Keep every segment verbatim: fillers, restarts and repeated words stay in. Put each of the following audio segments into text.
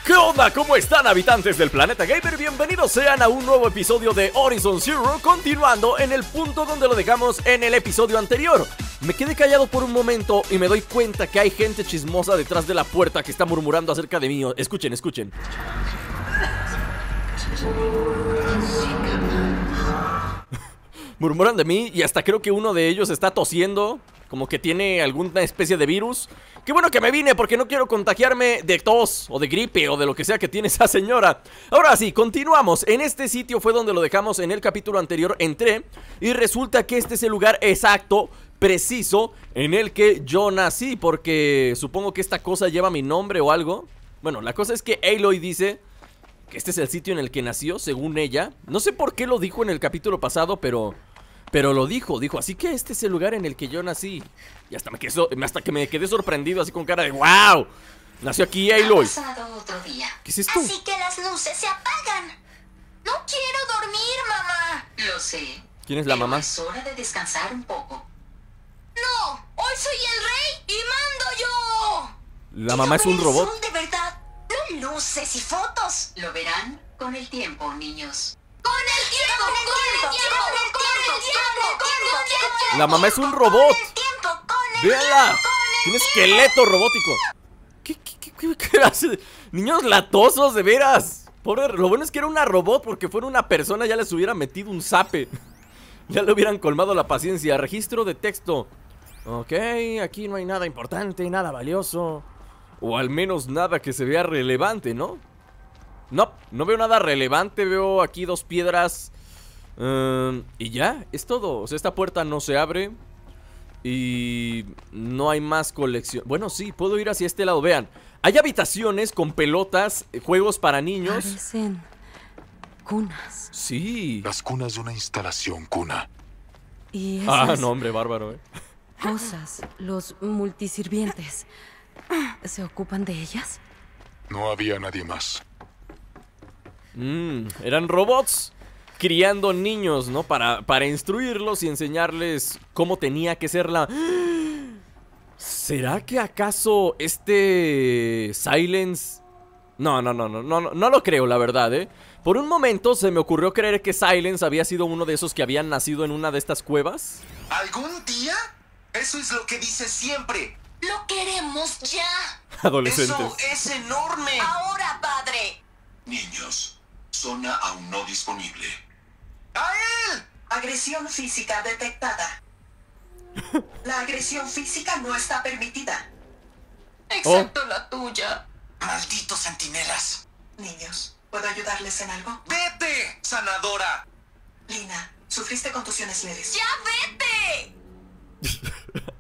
¿Qué onda? ¿Cómo están, habitantes del planeta gamer? Bienvenidos sean a un nuevo episodio de Horizon Zero, continuando en el punto donde lo dejamos en el episodio anterior. Me quedé callado por un momento y me doy cuenta que hay gente chismosa detrás de la puerta que está murmurando acerca de mí. Escuchen, escuchen. Murmuran de mí y hasta creo que uno de ellos está tosiendo, como que tiene alguna especie de virus. Qué bueno que me vine porque no quiero contagiarme de tos o de gripe o de lo que sea que tiene esa señora. Ahora sí, continuamos. En este sitio fue donde lo dejamos en el capítulo anterior. Entré y resulta que este es el lugar exacto, preciso, en el que yo nací, porque supongo que esta cosa lleva mi nombre o algo. Bueno, la cosa es que Aloy dice que este es el sitio en el que nació, según ella. No sé por qué lo dijo en el capítulo pasado, pero... Pero lo dijo, dijo, así que este es el lugar en el que yo nací. Y hasta, me quedé, hasta que me quedé sorprendido, así con cara de ¡wow! Nació aquí Aloy. Ha pasado otro día. ¿Qué es esto? Así que las luces se apagan. No quiero dormir, mamá. Lo sé. ¿Quién es la pero mamá? Es hora de descansar un poco. No, hoy soy el rey y mando yo. La mamá es un robot. Son de verdad, no luces y fotos. Lo verán con el tiempo, niños. ¡Con el tiempo! ¡Con el tiempo! ¡Con el tiempo! ¡Con el tiempo! La mamá es un robot. ¡Véala! Tiene esqueleto robótico. ¿Qué, qué, qué, qué, qué hace? Niños latosos, de veras. Pobre, lo bueno es que era una robot, porque fuera una persona ya les hubiera metido un zape. Ya le hubieran colmado la paciencia. Registro de texto. Ok, aquí no hay nada importante, nada valioso. O al menos nada que se vea relevante, ¿no? No, no veo nada relevante. Veo aquí dos piedras um, y ya, es todo. O sea, esta puerta no se abre y no hay más colección. Bueno, sí, puedo ir hacia este lado. Vean, hay habitaciones con pelotas, juegos para niños. Parecen cunas. Sí. Las cunas de una instalación cuna. Y esas Ah, no, hombre, bárbaro, eh. cosas, los multisirvientes, ¿se ocupan de ellas? No había nadie más. Mm, eran robots criando niños, ¿no? Para, para instruirlos y enseñarles cómo tenía que ser la... ¿Será que acaso este Silence? No, no, no, no, no, no lo creo, la verdad, ¿eh? Por un momento se me ocurrió creer que Silence había sido uno de esos que habían nacido en una de estas cuevas. ¿Algún día? Eso es lo que dice siempre. ¡Lo queremos ya! Adolescentes. Eso es enorme. ¡Ahora, padre! Niños, zona aún no disponible. ¡A él! Agresión física detectada. La agresión física no está permitida. Excepto la tuya. Malditos centinelas. Niños, ¿puedo ayudarles en algo? ¡Vete, sanadora! Lina, sufriste contusiones leves. ¡Ya vete!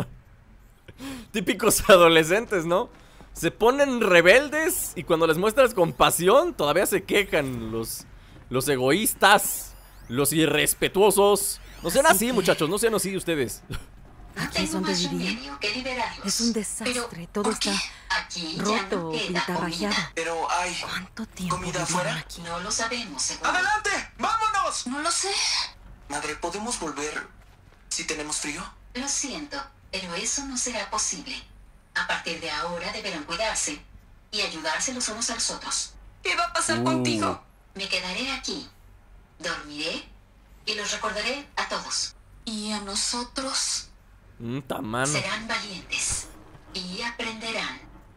Típicos adolescentes, ¿no? Se ponen rebeldes y cuando les muestras compasión todavía se quejan los, los egoístas, los irrespetuosos. No sean así, que- muchachos, no sean así ustedes. Aquí es Tengo donde más vivían. remedio que liberarlos. Es un desastre, Pero, todo ¿por está qué? Aquí ya roto no o queda pintarrajeado. comida. Pero hay... ¿Cuánto tiempo ¿Comida vivieron afuera? aquí? No lo sabemos, seguro. ¡Adelante! ¡Vámonos! No lo sé. Madre, ¿podemos volver si tenemos frío? Lo siento, pero eso no será posible. A partir de ahora deberán cuidarse y ayudarse los unos a los otros. ¿Qué va a pasar Uh. contigo? Me quedaré aquí, dormiré y los recordaré a todos. Y a nosotros Mm, tamano. serán valientes y aprenderán.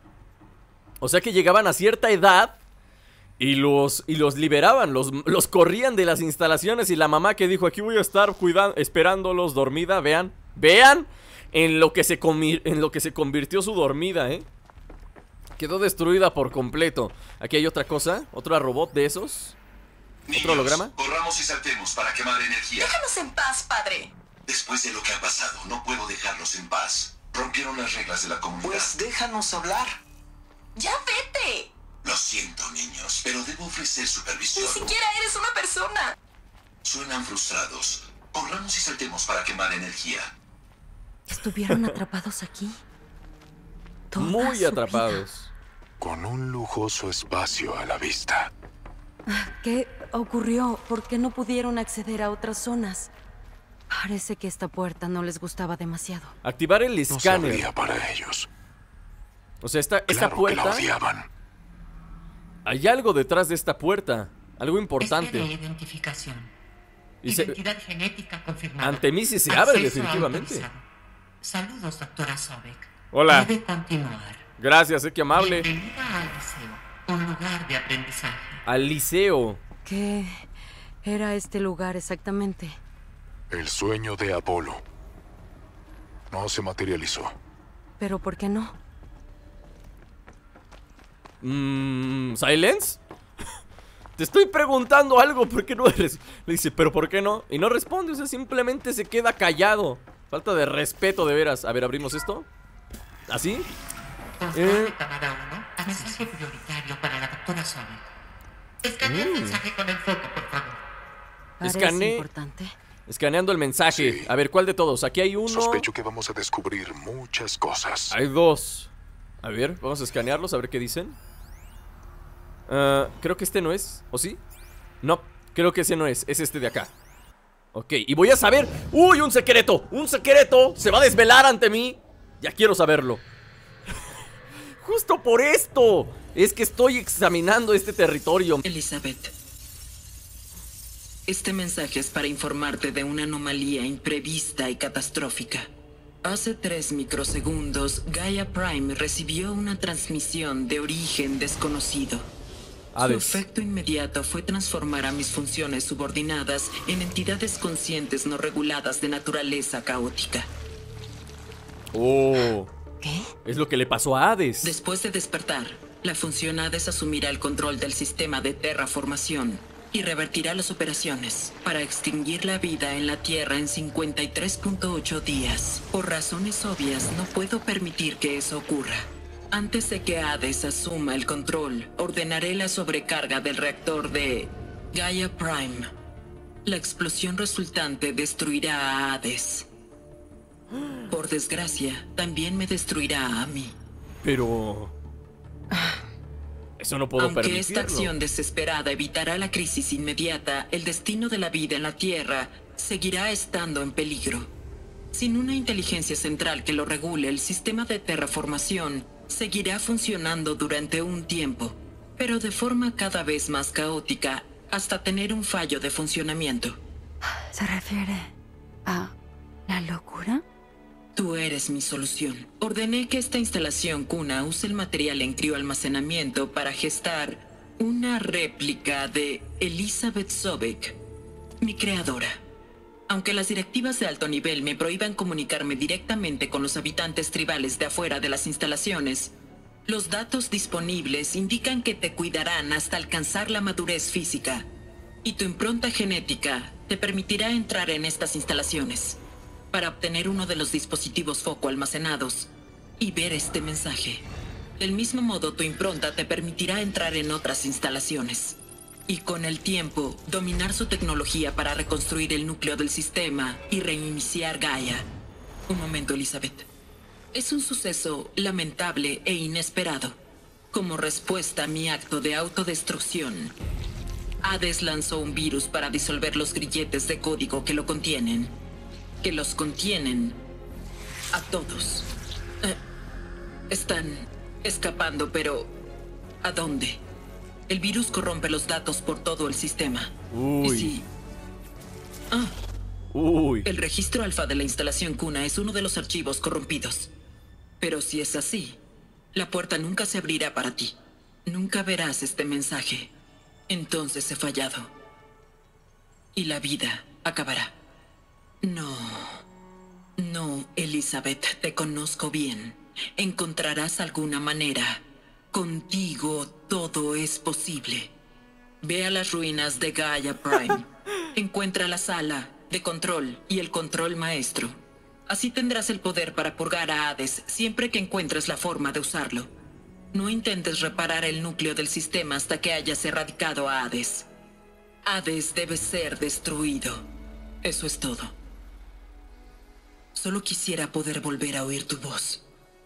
O sea que llegaban a cierta edad y los, y los liberaban, los, los corrían de las instalaciones. Y la mamá que dijo, aquí voy a estar cuidando, esperándolos dormida, vean, vean en lo, que se comi- en lo que se convirtió su dormida, ¿eh? Quedó destruida por completo. Aquí hay otra cosa, otro robot de esos. Niños, holograma? corramos y saltemos para quemar energía. Déjanos en paz, padre. Después de lo que ha pasado, no puedo dejarlos en paz. Rompieron las reglas de la comunidad. Pues déjanos hablar. ¡Ya vete! Lo siento, niños, pero debo ofrecer supervisión. Ni siquiera eres una persona. Suenan frustrados. Corramos y saltemos para quemar energía. ¿Estuvieron atrapados aquí? Toda Muy su atrapados. Con un lujoso espacio a la vista. vida. ¿Qué ocurrió? ¿Por qué no pudieron acceder a otras zonas? Parece que esta puerta no les gustaba demasiado. Activar el No escáner. sabría para ellos. O sea, esta, esta Claro que la puerta odiaban. Hay algo detrás de esta puerta. Algo importante. Espere identificación. Y se- Identidad genética confirmada. Ante mí sí se abre, Acceso definitivamente. autorizado. Saludos, doctora Sobek. Hola. Puede continuar. Gracias, eh, qué amable. Bienvenida al liceo, un lugar de aprendizaje. Al liceo. ¿Qué era este lugar exactamente? El sueño de Apolo. No se materializó. ¿Pero por qué no? Mmm. ¿Silence? Te estoy preguntando algo, ¿por qué no eres? Le dice, ¿pero por qué no? Y no responde, o sea, simplemente se queda callado. Falta de respeto, de veras. A ver, abrimos esto. ¿Así? Control de cámara uno. Mensaje prioritario para la doctora Sobek. Escanea el Mm. mensaje con el foco, por favor. Parece Escane- importante. Escaneando el mensaje. Sí. A ver, ¿cuál de todos? Aquí hay uno. Sospecho que vamos a descubrir muchas cosas. Hay dos. A ver, vamos a escanearlos, a ver qué dicen. Ah, creo que este no es, ¿o sí? No, creo que ese no es, es este de acá. Ok, y voy a saber. ¡Uy, un secreto! ¡Un secreto! Se va a desvelar ante mí. Ya quiero saberlo. Justo por esto es que estoy examinando este territorio. Elizabeth, este mensaje es para informarte de una anomalía imprevista y catastrófica. Hace tres microsegundos, Gaia Prime recibió una transmisión de origen desconocido. Hades. Su efecto inmediato fue transformar a mis funciones subordinadas en entidades conscientes no reguladas de naturaleza caótica. Oh, ¿Qué? es lo que le pasó a Hades. Después de despertar, la función Hades asumirá el control del sistema de terraformación y revertirá las operaciones para extinguir la vida en la Tierra en cincuenta y tres punto ocho días. Por razones obvias, no puedo permitir que eso ocurra. Antes de que Hades asuma el control, ordenaré la sobrecarga del reactor de Gaia Prime. La explosión resultante destruirá a Hades. Por desgracia, también me destruirá a mí. Pero... eso no puedo Aunque permitirlo. esta acción desesperada evitará la crisis inmediata, el destino de la vida en la Tierra seguirá estando en peligro. Sin una inteligencia central que lo regule, el sistema de terraformación seguirá funcionando durante un tiempo, pero de forma cada vez más caótica hasta tener un fallo de funcionamiento. ¿Se refiere a la locura? Tú eres mi solución. Ordené que esta instalación cuna use el material en crioalmacenamiento para gestar una réplica de Elizabeth Sobek, mi creadora. Aunque las directivas de alto nivel me prohíban comunicarme directamente con los habitantes tribales de afuera de las instalaciones, los datos disponibles indican que te cuidarán hasta alcanzar la madurez física, y tu impronta genética te permitirá entrar en estas instalaciones para obtener uno de los dispositivos foco almacenados y ver este mensaje. Del mismo modo, tu impronta te permitirá entrar en otras instalaciones y con el tiempo dominar su tecnología para reconstruir el núcleo del sistema y reiniciar Gaia. Un momento, Elizabeth. Es un suceso lamentable e inesperado. Como respuesta a mi acto de autodestrucción, Hades lanzó un virus para disolver los grilletes de código que lo contienen. Que los contienen a todos. Eh, están escapando, pero ¿a dónde? El virus corrompe los datos por todo el sistema. Uy. Y si... Ah, Uy. el registro alfa de la instalación cuna es uno de los archivos corrompidos. Pero si es así, la puerta nunca se abrirá para ti. Nunca verás este mensaje. Entonces he fallado. Y la vida acabará. No. No, Elizabeth, te conozco bien. Encontrarás alguna manera. Contigo todo es posible. Ve a las ruinas de Gaia Prime. Encuentra la sala de control y el control maestro. Así tendrás el poder para purgar a Hades siempre que encuentres la forma de usarlo. No intentes reparar el núcleo del sistema hasta que hayas erradicado a Hades. Hades debe ser destruido. Eso es todo. Solo quisiera poder volver a oír tu voz.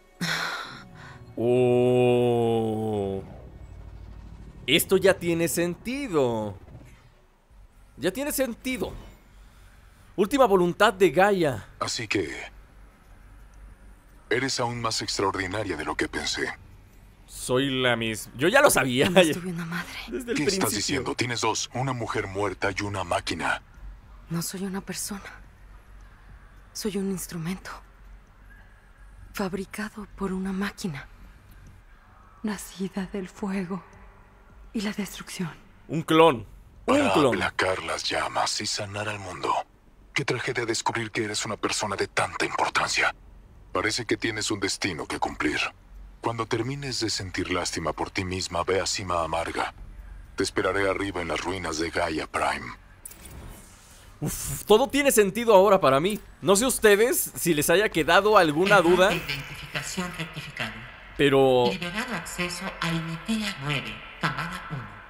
Oh. Esto ya tiene sentido. Ya tiene sentido. Última voluntad de Gaia. Así que... eres aún más extraordinaria de lo que pensé. soy la misma. Yo ya lo sabía. Jamás tuve una madre. Desde el ¿Qué principio. estás diciendo? Tienes dos, una mujer muerta y una máquina. No soy una persona. Soy un instrumento. Fabricado por una máquina. Nacida del fuego y la destrucción. Un clon. Un Para clon. aplacar las llamas y sanar al mundo. Qué tragedia descubrir que eres una persona de tanta importancia. Parece que tienes un destino que cumplir. Cuando termines de sentir lástima por ti misma, ve a Cima Amarga. Te esperaré arriba en las ruinas de Gaia Prime. Uf, todo tiene sentido ahora para mí. No sé ustedes si les haya quedado alguna Error duda, de identificación rectificado. pero... Liberado acceso a Initia nueve, camada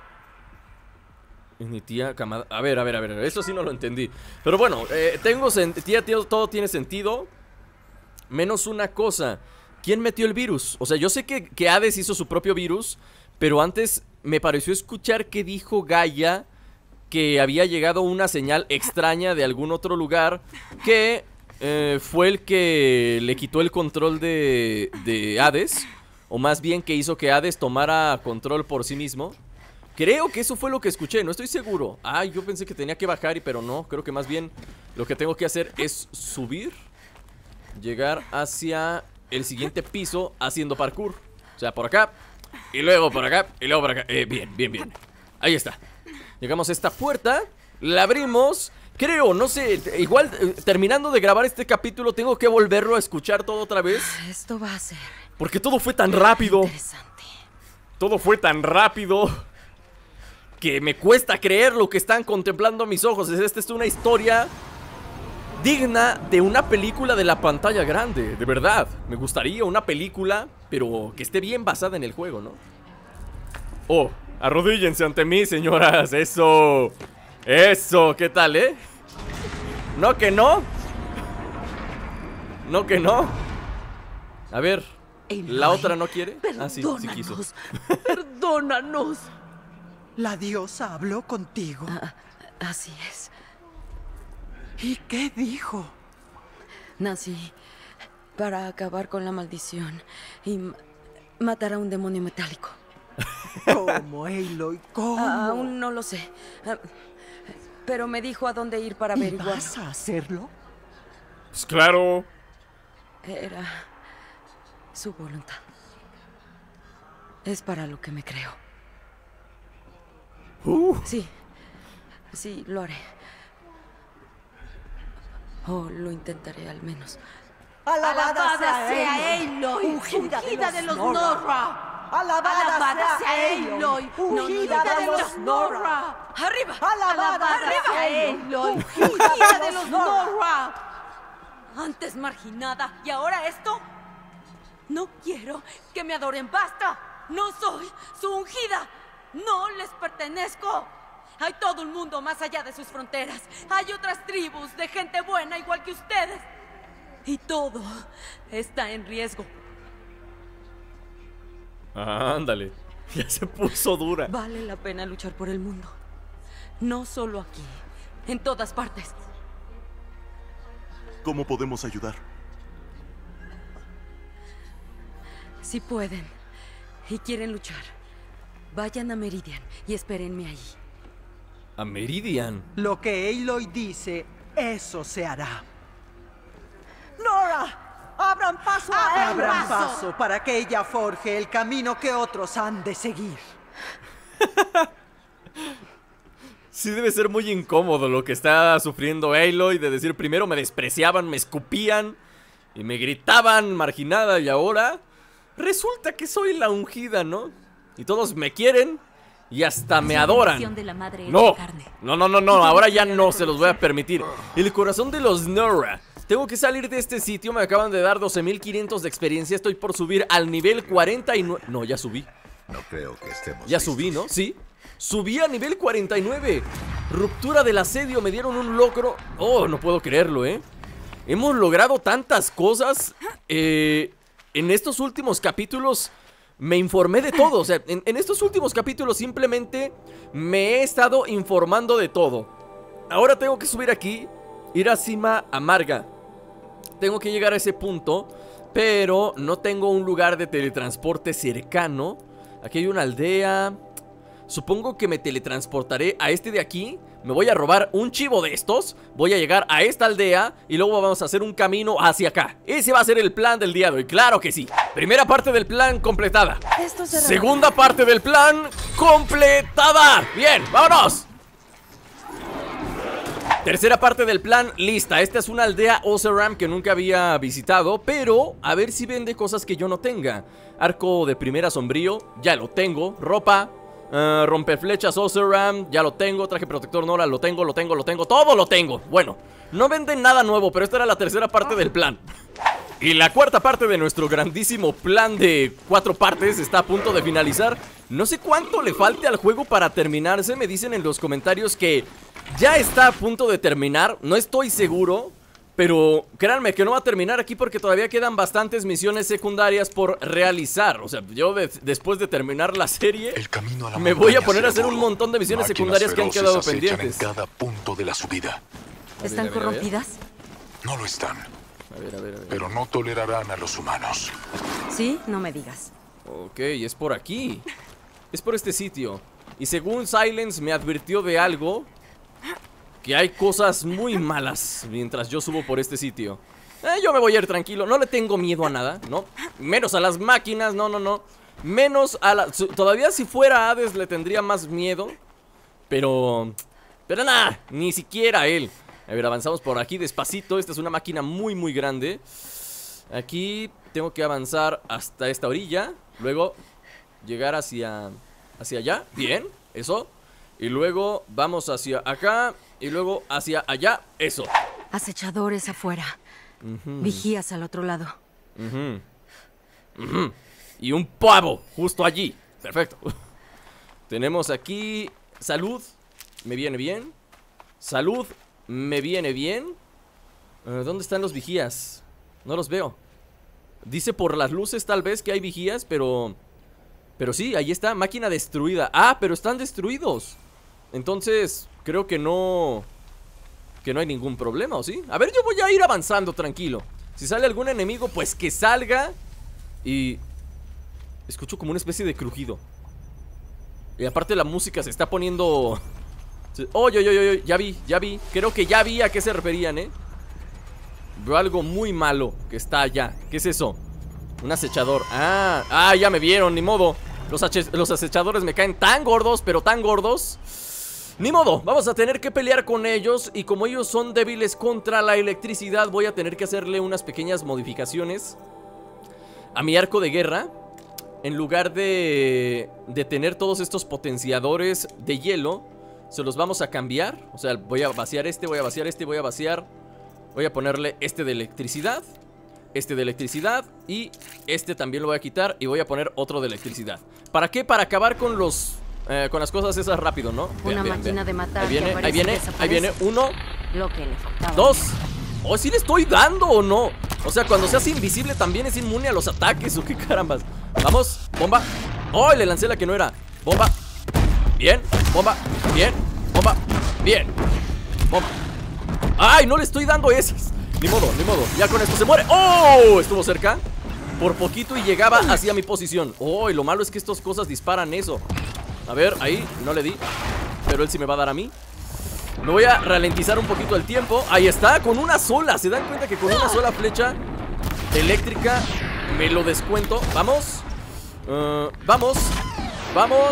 uno. Mi tía Kamada... A ver, a ver, a ver, eso sí no lo entendí. Pero bueno, eh, tengo sen... tía, tío, todo tiene sentido. Menos una cosa. ¿Quién metió el virus? O sea, yo sé que, que Hades hizo su propio virus, pero antes me pareció escuchar que dijo Gaia que había llegado una señal extraña de algún otro lugar que eh, fue el que le quitó el control de, de Hades. O más bien que hizo que Hades tomara control por sí mismo. Creo que eso fue lo que escuché, no estoy seguro. Ay, yo pensé que tenía que bajar, y pero no. Creo que más bien lo que tengo que hacer es subir, llegar hacia el siguiente piso haciendo parkour. O sea, por acá, y luego por acá, y luego por acá. eh, Bien, bien, bien. Ahí está. Llegamos a esta puerta, la abrimos. Creo, no sé, igual eh, terminando de grabar este capítulo tengo que volverlo a escuchar todo otra vez, Esto va a ser porque todo fue tan rápido. interesante. Todo fue tan rápido que me cuesta creer lo que están contemplando mis ojos. Esta es una historia digna de una película de la pantalla grande. De verdad, me gustaría una película, pero que esté bien basada en el juego, ¿no? Oh, arrodíllense ante mí, señoras. Eso, eso, ¿qué tal, eh? ¿No que no? ¿No que no? A ver, ¿la otra no quiere? Ah, sí, sí quiso. Perdónanos. La diosa habló contigo. Ah, así es. ¿Y qué dijo? Nací para acabar con la maldición y ma- matar a un demonio metálico. ¿Cómo, Aloy? ¿Cómo? Ah, aún no lo sé. Ah, pero me dijo a dónde ir para ¿Y averiguar. vas a hacerlo? Pues claro. Era su voluntad. Es para lo que me creo. Uh. Sí, sí, lo haré. O lo intentaré al menos. Alabada, sea Aloy, ungida, ungida de los Norra. Alabada, sea Aloy, ungida de los Norra. ¡Arriba! Alabada sea Aloy, ungida de los Norra. Antes marginada y ahora esto. No quiero que me adoren, basta. No soy su ungida. No les pertenezco. Hay todo un mundo más allá de sus fronteras. Hay otras tribus de gente buena igual que ustedes. Y todo está en riesgo. Ah, ándale. Ya se puso dura. Vale la pena luchar por el mundo. No solo aquí, en todas partes. ¿Cómo podemos ayudar? Si pueden y quieren luchar, vayan a Meridian y espérenme ahí. A Meridian. Lo que Aloy dice, eso se hará. ¡Nora! ¡Abran paso a él! Abran paso para que ella forje el camino que otros han de seguir. Sí debe ser muy incómodo lo que está sufriendo Aloy, de decir primero me despreciaban, me escupían y me gritaban marginada, y ahora resulta que soy la ungida, ¿no? Y todos me quieren y hasta me adoran. No, no, no, no, no, ahora ya no se los voy a permitir. El corazón de los Nora. Tengo que salir de este sitio, me acaban de dar doce mil quinientos de experiencia. Estoy por subir al nivel cuarenta y nueve. No, ya subí. No creo que estemos Ya listos. subí, ¿no? Sí. Subí a nivel cuarenta y nueve. Ruptura del asedio, me dieron un logro. Oh, no puedo creerlo, ¿eh? Hemos logrado tantas cosas. Eh, en estos últimos capítulos me informé de todo. O sea, en, en estos últimos capítulos simplemente me he estado informando de todo. Ahora tengo que subir aquí, ir a Cima Amarga. Tengo que llegar a ese punto, pero no tengo un lugar de teletransporte cercano. Aquí hay una aldea. Supongo que me teletransportaré a este de aquí. Me voy a robar un chivo de estos. Voy a llegar a esta aldea y luego vamos a hacer un camino hacia acá. Ese va a ser el plan del día de hoy, claro que sí. Primera parte del plan completada. Segunda parte del plan completada. Bien, vámonos. Tercera parte del plan lista. Esta es una aldea Oseram que nunca había visitado, pero a ver si vende cosas que yo no tenga. Arco de primera sombrío, ya lo tengo. Ropa, uh, rompeflechas Oseram, ya lo tengo. Traje protector Nora, lo tengo, lo tengo, lo tengo. Todo lo tengo. Bueno, no venden nada nuevo, pero esta era la tercera parte del plan. Y la cuarta parte de nuestro grandísimo plan de cuatro partes está a punto de finalizar. No sé cuánto le falte al juego para terminarse. Me dicen en los comentarios que ya está a punto de terminar. No estoy seguro, pero créanme que no va a terminar aquí porque todavía quedan bastantes misiones secundarias por realizar. O sea, yo de, después de terminar la serie El camino a la me voy a poner a hacer un montón de misiones secundarias que han quedado pendientes. En cada punto de la subida. ¿Están A ver, a ver, a ver. corrompidas? No lo están, A ver, a ver, a ver. pero no tolerarán a los humanos. Sí, no me digas. Ok, es por aquí. Es por este sitio. Y según Silence me advirtió de algo, que hay cosas muy malas mientras yo subo por este sitio. eh, Yo me voy a ir tranquilo, no le tengo miedo a nada, ¿no? Menos a las máquinas, no, no, no. Menos a la... Todavía si fuera Hades le tendría más miedo. Pero... Pero nada, ni siquiera él. A ver, avanzamos por aquí despacito. Esta es una máquina muy, muy grande. Aquí tengo que avanzar hasta esta orilla. Luego llegar hacia... Hacia allá, bien, eso. Y luego vamos hacia acá. Y luego hacia allá, eso. Acechadores afuera. uh-huh. Vigías al otro lado. Uh-huh. Uh-huh. Y un pavo justo allí. Perfecto. Tenemos aquí salud. Me viene bien. Salud. Me viene bien. uh, ¿Dónde están los vigías? No los veo. Dice por las luces tal vez que hay vigías, pero... Pero sí, ahí está, máquina destruida. Ah, pero están destruidos. Entonces, creo que no... Que no hay ningún problema, ¿o sí? A ver, yo voy a ir avanzando tranquilo. Si sale algún enemigo, pues que salga. Y... Escucho como una especie de crujido. Y aparte la música se está poniendo... Oye, oye, oye, ya vi, ya vi. Creo que ya vi a qué se referían, ¿eh? Veo algo muy malo que está allá. ¿Qué es eso? Un acechador. Ah, ah, ya me vieron, ni modo. Los, los acechadores me caen tan gordos, pero tan gordos. Ni modo, vamos a tener que pelear con ellos. Y como ellos son débiles contra la electricidad, voy a tener que hacerle unas pequeñas modificaciones a mi arco de guerra. En lugar de, de tener todos estos potenciadores de hielo, se los vamos a cambiar. O sea, voy a vaciar este, voy a vaciar este, voy a vaciar. Voy a ponerle este de electricidad, este de electricidad y este también lo voy a quitar y voy a poner otro de electricidad. ¿Para qué? Para acabar con los... Eh, con las cosas esas rápido, ¿no? Una Vean, vean, máquina vean. de matar. Ahí viene, que ahí viene, aparece y ahí viene. desaparece. Uno, Lo que le faltaba. dos. ¿O si le estoy dando o no? O sea, cuando se hace invisible también es inmune a los ataques o qué carambas. Vamos, bomba. ¡Oh! Le lancé la que no era. Bomba. Bien, bomba. Bien, bomba. Bien, bomba. ¡Ay! No le estoy dando esas. Ni modo, ni modo. Ya con esto se muere. ¡Oh! Estuvo cerca. Por poquito y llegaba hacia mi posición. ¡Oh! Y lo malo es que estas cosas disparan eso. A ver, ahí, no le di. Pero él sí me va a dar a mí. Me voy a ralentizar un poquito el tiempo. Ahí está, con una sola. ¿Se dan cuenta que con una sola flecha eléctrica me lo descuento? Vamos. uh, Vamos. Vamos.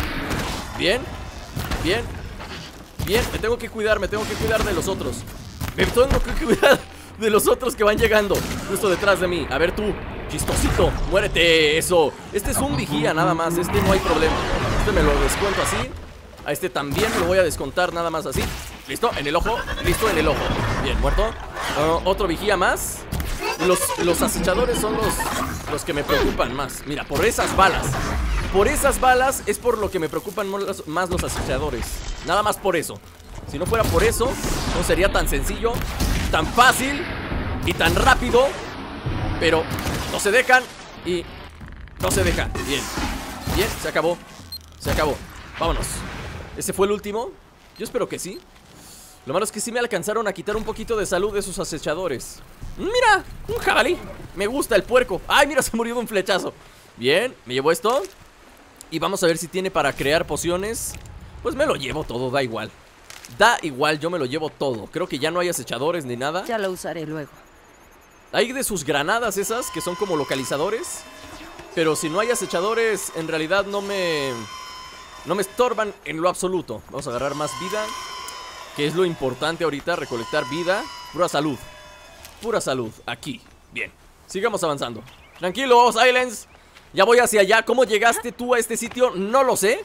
Bien. Bien. Bien, me tengo que cuidar, me tengo que cuidar de los otros. Me tengo que cuidar de los otros que van llegando justo detrás de mí. A ver tú, chistosito, muérete, eso. Este es un vigía nada más, este no hay problema. Este me lo descuento así. A este también me lo voy a descontar nada más así. Listo, en el ojo, listo, en el ojo. Bien, muerto. uh, Otro vigía más. Los, los acechadores son los, los que me preocupan más. Mira, por esas balas. Por esas balas es por lo que me preocupan más los acechadores. Nada más por eso. Si no fuera por eso, no sería tan sencillo, tan fácil y tan rápido. Pero no se dejan y no se deja. Bien, bien, se acabó. Se acabó, vámonos. ¿Ese fue el último? Yo espero que sí. Lo malo es que sí me alcanzaron a quitar un poquito de salud de esos acechadores. Mira, un jabalí. Me gusta el puerco. Ay, mira, se murió de un flechazo. Bien, me llevo esto. Y vamos a ver si tiene para crear pociones. Pues me lo llevo todo, da igual. Da igual, yo me lo llevo todo. Creo que ya no hay acechadores ni nada. Ya lo usaré luego. Hay de sus granadas esas que son como localizadores. Pero si no hay acechadores, en realidad no me... no me estorban en lo absoluto. Vamos a agarrar más vida, que es lo importante ahorita, recolectar vida. Pura salud. Pura salud, aquí. Bien, sigamos avanzando. Tranquilo, Silence. Ya voy hacia allá. ¿Cómo llegaste tú a este sitio? No lo sé.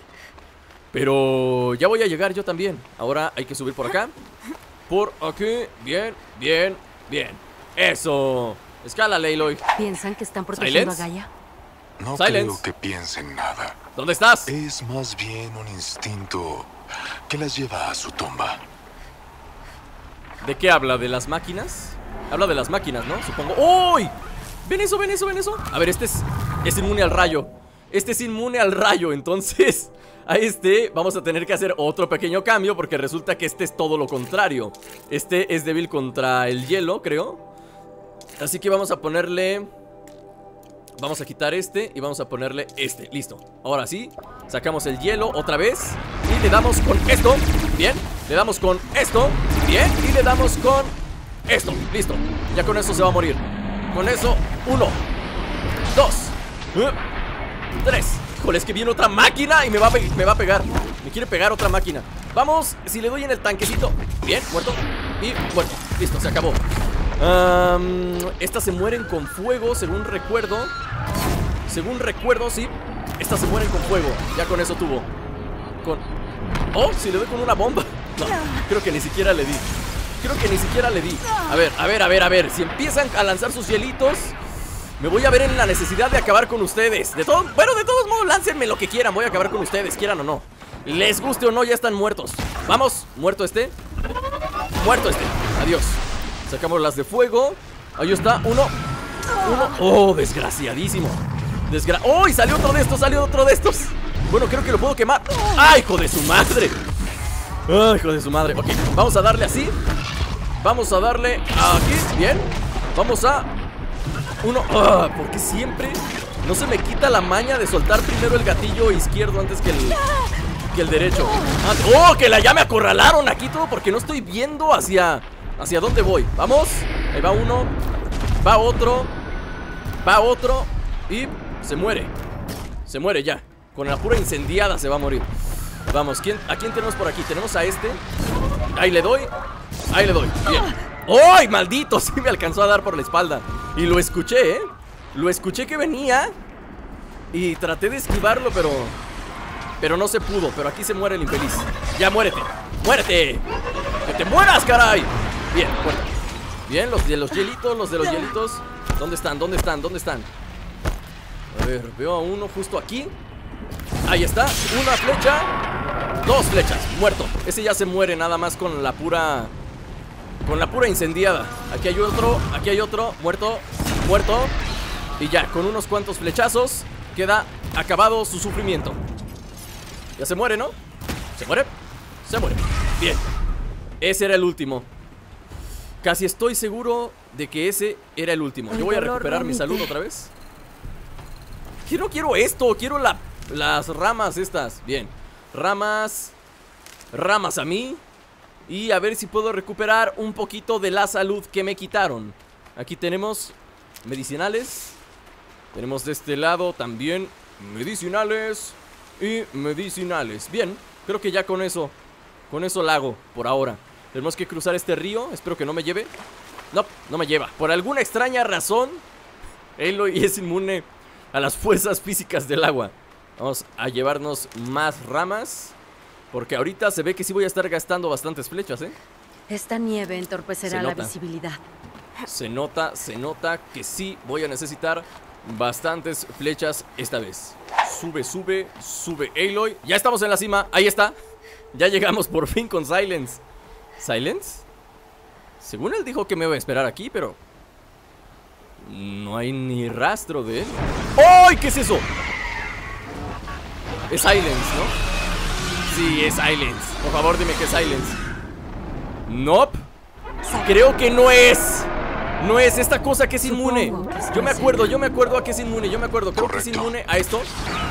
Pero ya voy a llegar yo también. Ahora hay que subir por acá. Por aquí, bien, bien, bien. Eso. Escálale, Aloy. ¿Piensan que están protegiendo ¿Silence? a Gaia? No Silence. creo que piensen nada. ¿Dónde estás? Es más bien un instinto que las lleva a su tumba. ¿De qué habla? ¿De las máquinas? Habla de las máquinas, ¿no? Supongo. ¡Uy! ¿Ven eso, ven eso, ven eso? A ver, este es, es inmune al rayo. Este es inmune al rayo, entonces a este vamos a tener que hacer otro pequeño cambio, porque resulta que este es todo lo contrario. Este es débil contra el hielo, creo. Así que vamos a ponerle... Vamos a quitar este y vamos a ponerle este. Listo. Ahora sí, sacamos el hielo otra vez y le damos con esto. Bien, le damos con esto. Bien, y le damos con esto. Listo, ya con eso se va a morir. Con eso, uno, dos, uh, tres. Híjole, es que viene otra máquina y me va, a me va a pegar. Me quiere pegar otra máquina. Vamos, si le doy en el tanquecito. Bien, muerto. Y muerto, listo, se acabó. um, Estas se mueren con fuego, según recuerdo. Según recuerdo, sí. Estas se mueren con fuego. Ya con eso tuvo. Con... Oh, si le doy con una bomba. No, creo que ni siquiera le di. Creo que ni siquiera le di. A ver, a ver, a ver, a ver. Si empiezan a lanzar sus hielitos, me voy a ver en la necesidad de acabar con ustedes. De todo, bueno, de todos modos, láncenme lo que quieran. Voy a acabar con ustedes, quieran o no. Les guste o no, ya están muertos. Vamos, muerto este. Muerto este, adiós. Sacamos las de fuego. Ahí está, uno. Uno, oh, desgraciadísimo. Desgra... ¡Oh! Y salió otro de estos, salió otro de estos. Bueno, creo que lo puedo quemar. ¡Ay, hijo de su madre! ¡Ay, hijo de su madre! Ok, vamos a darle así. Vamos a darle aquí, bien. Vamos a... Uno, ah, porque siempre no se me quita la maña de soltar primero el gatillo izquierdo antes que el, que el derecho. ¡Oh, que la ya me acorralaron aquí todo porque no estoy viendo hacia, hacia dónde voy! Vamos, ahí va uno. Va otro. Va otro. Y se muere. Se muere ya. Con la pura incendiada se va a morir. Vamos, ¿quién, ¿a quién tenemos por aquí? Tenemos a este. Ahí le doy. Ahí le doy, bien. ¡Ay, maldito! Sí me alcanzó a dar por la espalda. Y lo escuché, ¿eh? Lo escuché que venía. Y traté de esquivarlo, pero... Pero no se pudo, pero aquí se muere el infeliz. Ya, muérete, muérete. ¡Que te mueras, caray! Bien, muerto. Bien, los de los hielitos, los de los hielitos. ¿Dónde están? ¿Dónde están? ¿Dónde están? A ver, veo a uno justo aquí. Ahí está, una flecha. Dos flechas, muerto. Ese ya se muere nada más con la pura... Con la pura incendiada. Aquí hay otro, aquí hay otro. Muerto, muerto. Y ya, con unos cuantos flechazos queda acabado su sufrimiento. Ya se muere, ¿no? ¿Se muere? Se muere. Bien. Ese era el último. Casi estoy seguro de que ese era el último. Yo voy a recuperar mi salud otra vez. Que no quiero esto, quiero la, las ramas estas. Bien, ramas. Ramas a mí. Y a ver si puedo recuperar un poquito de la salud que me quitaron. Aquí tenemos medicinales. Tenemos de este lado también medicinales. Y medicinales. Bien, creo que ya con eso Con eso la hago, por ahora. Tenemos que cruzar este río, espero que no me lleve. No, no me lleva, por alguna extraña razón Aloy es inmune a las fuerzas físicas del agua. Vamos a llevarnos más ramas, porque ahorita se ve que sí voy a estar gastando bastantes flechas, ¿eh? Esta nieve entorpecerá la visibilidad. Se nota, se nota que sí voy a necesitar bastantes flechas esta vez. Sube, sube, sube Aloy. Ya estamos en la cima, ahí está. Ya llegamos por fin con Silence. ¿Silence? Según él dijo que me iba a esperar aquí, pero no hay ni rastro de él. ¡Ay! ¿Qué es eso? Es Silence, ¿no? Sí, es Silence. Por favor, dime que es Silence. Nope. Creo que no es. No es esta cosa que es inmune. Yo me acuerdo, yo me acuerdo a que es inmune. Yo me acuerdo, creo que es inmune a esto.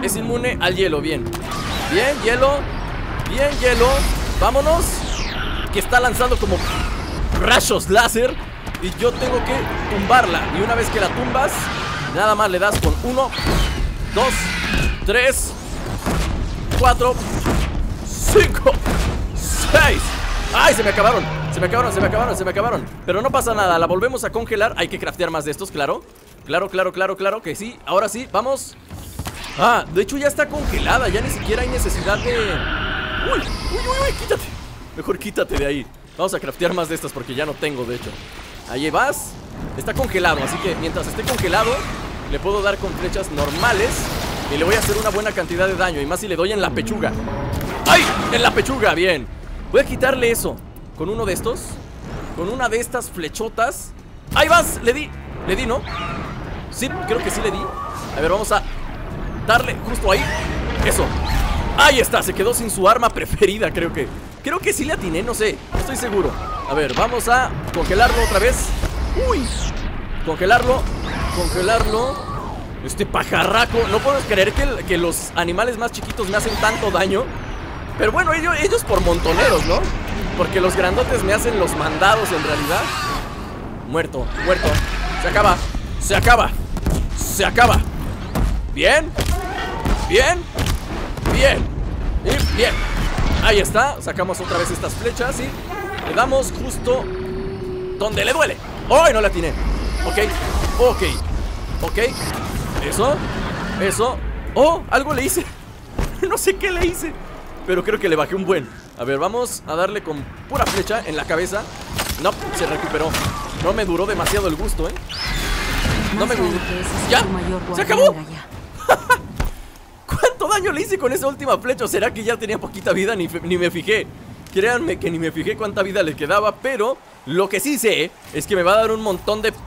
Es inmune al hielo, bien. Bien, hielo. Bien, hielo. Vámonos. Que está lanzando como rayos láser. Y yo tengo que tumbarla. Y una vez que la tumbas, nada más le das con uno, dos, tres, cuatro, cinco, seis. ¡Ay! Se me acabaron, se me acabaron, se me acabaron, se me acabaron. Pero no pasa nada, la volvemos a congelar. Hay que craftear más de estos, claro. Claro, claro, claro, claro que sí. Ahora sí, vamos. Ah, de hecho ya está congelada. Ya ni siquiera hay necesidad de... Uy, uy, uy, uy, quítate. Mejor quítate de ahí. Vamos a craftear más de estas porque ya no tengo, de hecho. Ahí vas. Está congelado, así que mientras esté congelado le puedo dar con flechas normales y le voy a hacer una buena cantidad de daño. Y más si le doy en la pechuga. ¡Ay! En la pechuga, bien. Voy a quitarle eso con uno de estos. Con una de estas flechotas. ¡Ahí vas! Le di, le di, ¿no? Sí, creo que sí le di. A ver, vamos a darle justo ahí. Eso. Ahí está, se quedó sin su arma preferida, creo que Creo que sí le atiné, no sé, no estoy seguro. A ver, vamos a congelarlo otra vez. Uy, congelarlo, congelarlo. Este pajarraco, no puedo creer que, que los animales más chiquitos me hacen tanto daño. Pero bueno, ellos, ellos por montoneros, ¿no? Porque los grandotes me hacen los mandados en realidad. Muerto, muerto. Se acaba, se acaba, se acaba. Bien, bien, bien y bien. Ahí está, sacamos otra vez estas flechas y le damos justo donde le duele. ¡Ay, no la atiné! Ok, ok, ok. Eso, eso. ¡Oh, algo le hice! No sé qué le hice, pero creo que le bajé un buen. A ver, vamos a darle con pura flecha en la cabeza. No, se recuperó. No me duró demasiado el gusto, ¿eh? No me duró. ¡Ya! ¡Se acabó! ¿Cuánto daño le hice con esa última flecha? ¿O será que ya tenía poquita vida? Ni, ni me fijé. Créanme que ni me fijé cuánta vida le quedaba. Pero lo que sí sé es que me va a dar un montón de,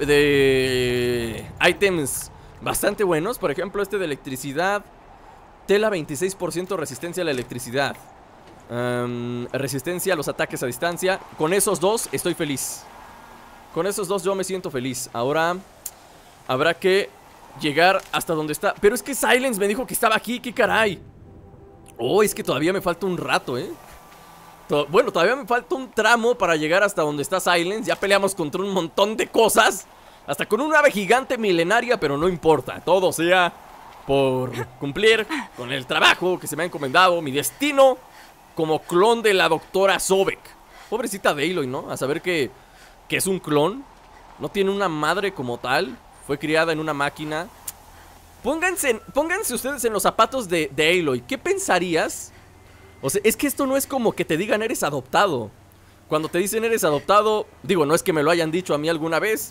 de ítems bastante buenos. Por ejemplo, este de electricidad. Tela veintiséis por ciento resistencia a la electricidad. um, Resistencia a los ataques a distancia. Con esos dos estoy feliz. Con esos dos yo me siento feliz. Ahora habrá que llegar hasta donde está. Pero es que Silence me dijo que estaba aquí. ¿Qué caray? Oh, es que todavía me falta un rato, ¿eh? To- Bueno, todavía me falta un tramo para llegar hasta donde está Silence. Ya peleamos contra un montón de cosas. Hasta con un ave gigante milenaria. Pero no importa, todo sea por cumplir con el trabajo que se me ha encomendado. Mi destino como clon de la doctora Sobek. Pobrecita de Aloy, ¿no? A saber que, que es un clon. No tiene una madre como tal. Fue criada en una máquina. Pónganse, pónganse ustedes en los zapatos de, de Aloy. ¿Qué pensarías? O sea, es que esto no es como que te digan eres adoptado. Cuando te dicen eres adoptado, digo, no es que me lo hayan dicho a mí alguna vez.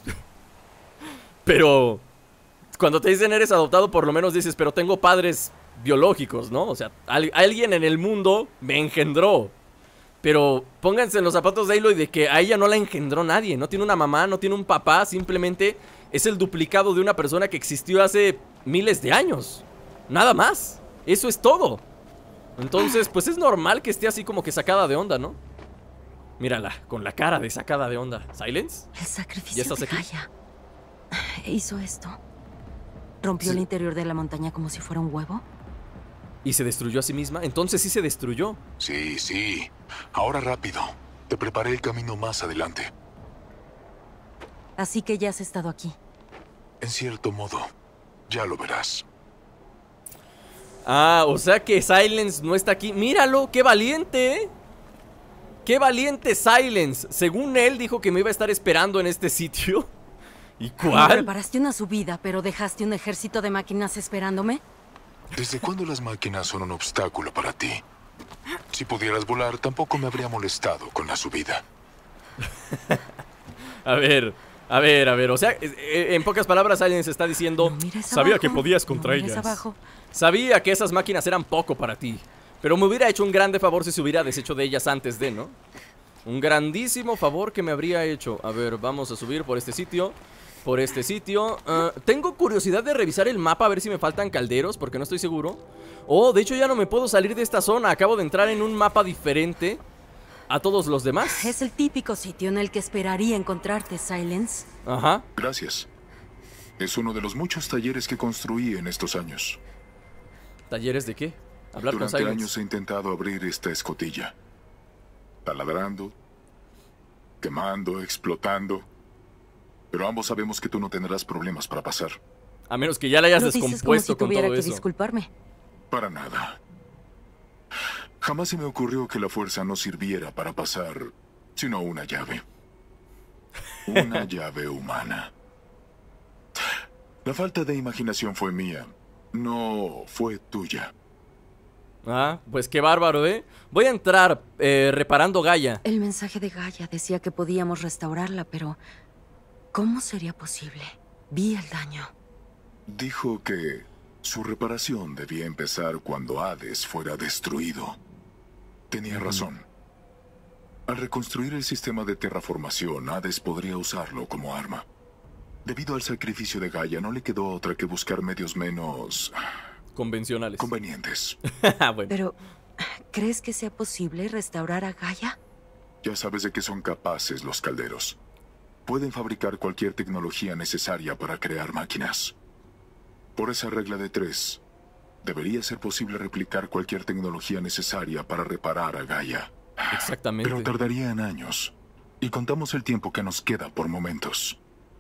Pero cuando te dicen eres adoptado, por lo menos dices, pero tengo padres biológicos, ¿no? O sea, al, alguien en el mundo me engendró. Pero pónganse en los zapatos de Aloy de que a ella no la engendró nadie. No tiene una mamá, no tiene un papá. Simplemente es el duplicado de una persona que existió hace miles de años. Nada más. Eso es todo. Entonces, pues es normal que esté así como que sacada de onda, ¿no? Mírala, con la cara de sacada de onda. ¿Silence? El sacrificio ¿Ya estás de aquí? Gaia hizo esto. Rompió Sí. el interior de la montaña como si fuera un huevo. ¿Y se destruyó a sí misma? Entonces sí se destruyó. Sí, sí. Ahora rápido. Te preparé el camino más adelante. Así que ya has estado aquí. En cierto modo, ya lo verás. Ah, o sea que Silence no está aquí. Míralo, qué valiente, ¿eh? Qué valiente Silence. Según él dijo que me iba a estar esperando en este sitio. ¿Y Me cuál? preparaste una subida, pero dejaste un ejército de máquinas esperándome. ¿Desde cuándo las máquinas son un obstáculo para ti? Si pudieras volar, tampoco me habría molestado con la subida. A ver, a ver, a ver. O sea, eh, eh, en pocas palabras Silence está diciendo mires sabía abajo, que podías contra no mires ellas. abajo. Sabía que esas máquinas eran poco para ti. Pero me hubiera hecho un grande favor si se hubiera deshecho de ellas antes de, ¿no? Un grandísimo favor que me habría hecho. A ver, vamos a subir por este sitio. Por este sitio uh, tengo curiosidad de revisar el mapa, a ver si me faltan calderos, porque no estoy seguro. Oh, de hecho ya no me puedo salir de esta zona. Acabo de entrar en un mapa diferente a todos los demás. Es el típico sitio en el que esperaría encontrarte, Silence. Ajá. Gracias. Es uno de los muchos talleres que construí en estos años. ¿Talleres de qué? Hablar Durante con Silence. años he intentado abrir esta escotilla. Taladrando, quemando, explotando. Pero ambos sabemos que tú no tendrás problemas para pasar. A menos que ya la hayas Lo dices como descompuesto si con tuviera todo que eso. disculparme. Para nada. Jamás se me ocurrió que la fuerza no sirviera para pasar, sino una llave. Una llave humana. La falta de imaginación fue mía, no fue tuya. Ah, pues qué bárbaro, ¿eh? Voy a entrar eh, reparando Gaia. El mensaje de Gaia decía que podíamos restaurarla, pero ¿cómo sería posible? Vi el daño. Dijo que su reparación debía empezar cuando Hades fuera destruido. Tenía razón. Al reconstruir el sistema de terraformación, Hades podría usarlo como arma. Debido al sacrificio de Gaia, no le quedó otra que buscar medios menos convencionales. Convenientes. Bueno. Pero, ¿crees que sea posible restaurar a Gaia? Ya sabes de qué son capaces los calderos. Pueden fabricar cualquier tecnología necesaria para crear máquinas. Por esa regla de tres, debería ser posible replicar cualquier tecnología necesaria para reparar a Gaia. Exactamente. Pero tardarían años. Y contamos el tiempo que nos queda por momentos.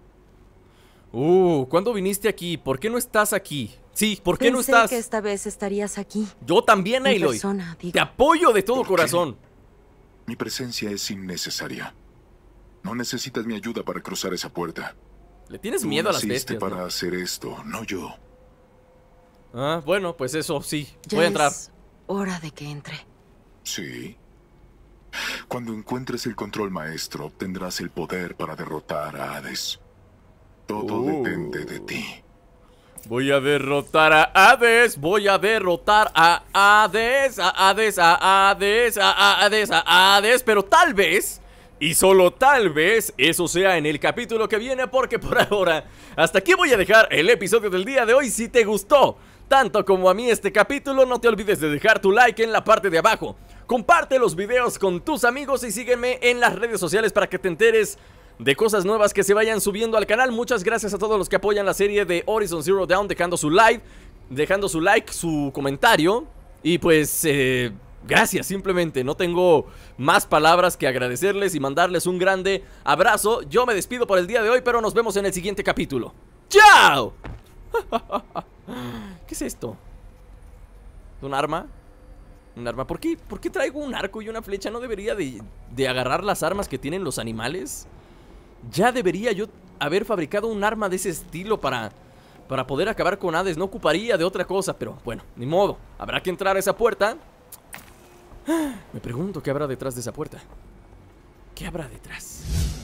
Uh, ¿cuándo viniste aquí? ¿Por qué no estás aquí? Sí, ¿por qué Pensé no estás? que esta vez estarías aquí. Yo también, En Aloy. persona, digo. Te apoyo de todo corazón. Mi presencia es innecesaria. No necesitas mi ayuda para cruzar esa puerta. Le tienes Tú miedo a las naciste bestias, para ¿no? hacer esto, no yo. Ah, bueno, pues eso, sí. Ya Voy a entrar. es hora de que entre. Sí. Cuando encuentres el control maestro, obtendrás el poder para derrotar a Hades. Todo Uh. depende de ti. Voy a derrotar a Hades. Voy a derrotar a Hades. A Hades, a Hades, a Hades, a Hades. Pero tal vez, y solo tal vez, eso sea en el capítulo que viene. Porque por ahora, hasta aquí voy a dejar el episodio del día de hoy. Si te gustó tanto como a mí este capítulo, no te olvides de dejar tu like en la parte de abajo. Comparte los videos con tus amigos y sígueme en las redes sociales para que te enteres de cosas nuevas que se vayan subiendo al canal. Muchas gracias a todos los que apoyan la serie de Horizon Zero Dawn, dejando su like, dejando su like, su comentario. Y pues, eh, gracias, simplemente. No tengo más palabras que agradecerles y mandarles un grande abrazo. Yo me despido por el día de hoy, pero nos vemos en el siguiente capítulo. ¡Chao! ¿Qué es esto? ¿Un arma? ¿Un arma? ¿Por qué, ¿Por qué traigo un arco y una flecha? ¿No debería de, de agarrar las armas que tienen los animales? Ya debería yo haber fabricado un arma de ese estilo para, para poder acabar con Hades. No ocuparía de otra cosa, pero bueno, ni modo. Habrá que entrar a esa puerta. Me pregunto qué habrá detrás de esa puerta. ¿Qué habrá detrás?